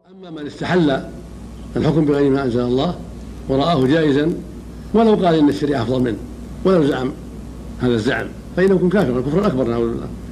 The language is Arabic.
أما من استحل الحكم بغير ما أنزل الله ورآه جائزا ولو قال إن الشريعة أفضل منه ولو زعم هذا الزعم فإنه يكون كافرا كفرا أكبر نعوذ بالله.